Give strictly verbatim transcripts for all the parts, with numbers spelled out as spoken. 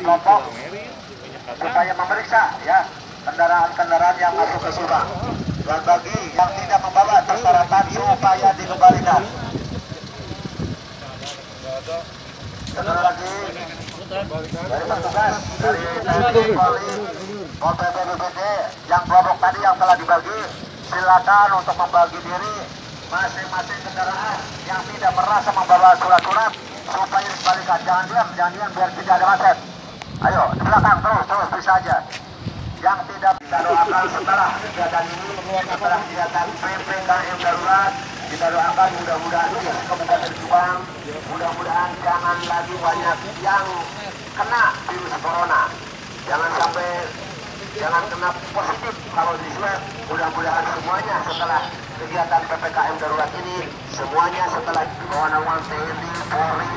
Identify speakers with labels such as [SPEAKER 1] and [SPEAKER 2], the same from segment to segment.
[SPEAKER 1] kelompok supaya memeriksa ya kendaraan-kendaraan yang masuk ke Subang. Dan bagi yang tidak membawa persyaratan supaya dikembalikan. Sekali lagi dari petugas dari Tni Polri Pol P P B P D yang kelompok tadi yang telah dibagi, silakan untuk membagi diri masing-masing kendaraan yang tidak merasa membawa surat-surat supaya dikembalikan. Jangan diam, jangan diam biar tidak ada macet. Ayo di belakang terus terus bisa aja. Yang tidak kita doakan setelah kegiatan ini, setelah kegiatan P P K M darurat, kita doakan mudah-mudahan di Kabupaten Subang, mudah-mudahan jangan lagi banyak yang kena virus corona. Jangan sampai jangan kena positif kalau di swab. Mudah-mudahan semuanya setelah kegiatan P P K M darurat ini, semuanya setelah bawah naungan T N I, Polri,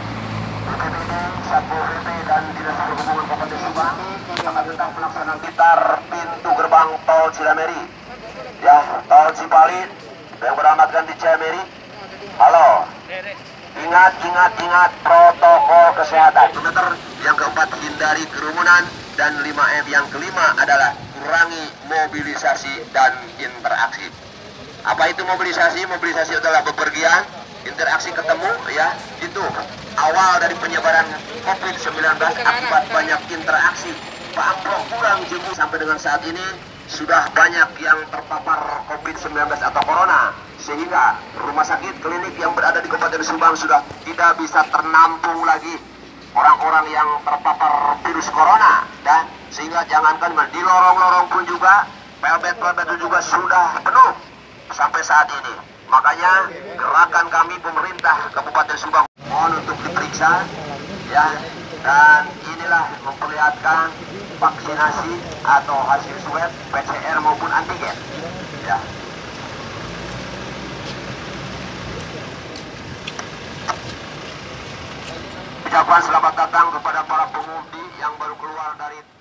[SPEAKER 1] B P B D, Satpol P P dan Dinas Perhubungan Kabupaten Subang akan tentang pelaksanaan gitar pintu gerbang tol Cilameri, ya tol Cipali yang beralamatkan di Cilameri. Halo, ingat ingat ingat protokol kesehatan. Yang keempat, hindari kerumunan, dan lima M yang kelima adalah kurangi mobilisasi dan interaksi. Apa itu mobilisasi? Mobilisasi adalah bepergian, interaksi ketemu, ya itu awal dari penyebaran COVID sembilan belas akibat banyak interaksi. Pak Amplok kurang jemu sampai dengan saat ini sudah banyak yang terpapar COVID sembilan belas atau corona, sehingga rumah sakit klinik yang berada di Kabupaten Subang sudah tidak bisa ternampung lagi orang-orang yang terpapar virus corona, dan sehingga jangankan di lorong-lorong pun juga pelbet-pelbet itu juga sudah penuh sampai saat ini. Makanya gerakan kami pemerintah Kabupaten Subang mohon untuk diperiksa, ya, dan inilah memperlihatkan vaksinasi atau hasil swab P C R maupun antigen, ya. Ucapan selamat datang kepada para pemudi yang baru keluar dari